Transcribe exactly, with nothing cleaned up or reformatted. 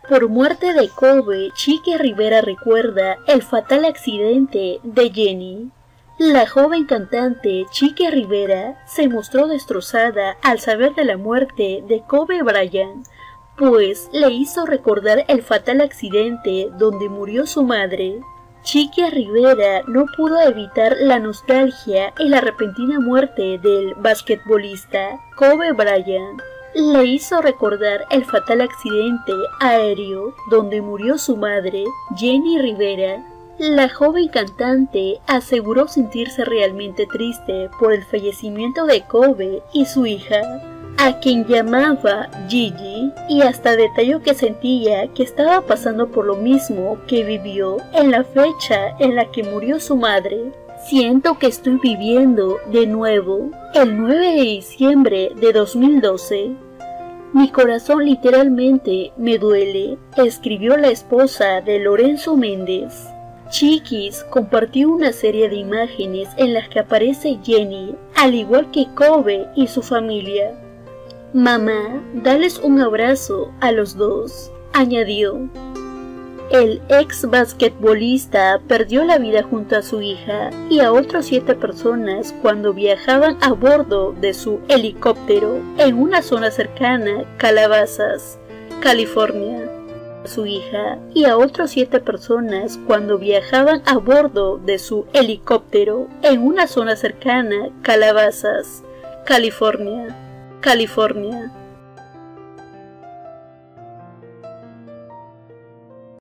Por muerte de Kobe, Chiqui Rivera recuerda el fatal accidente de Jenny. La joven cantante Chiqui Rivera se mostró destrozada al saber de la muerte de Kobe Bryant, pues le hizo recordar el fatal accidente donde murió su madre. Chiqui Rivera no pudo evitar la nostalgia y la repentina muerte del basquetbolista Kobe Bryant. Le hizo recordar el fatal accidente aéreo donde murió su madre, Jenny Rivera. La joven cantante aseguró sentirse realmente triste por el fallecimiento de Kobe y su hija, a quien llamaba Gigi, y hasta detalló que sentía que estaba pasando por lo mismo que vivió en la fecha en la que murió su madre. Siento que estoy viviendo de nuevo el nueve de diciembre de dos mil doce. Mi corazón literalmente me duele, escribió la esposa de Lorenzo Méndez. Chiquis compartió una serie de imágenes en las que aparece Jenny, al igual que Kobe y su familia. Mamá, dales un abrazo a los dos, añadió. El ex basquetbolista perdió la vida junto a su hija y a otras siete personas cuando viajaban a bordo de su helicóptero en una zona cercana a Calabasas, California. Su hija y a otras siete personas cuando viajaban a bordo de su helicóptero en una zona cercana a Calabasas, California, California.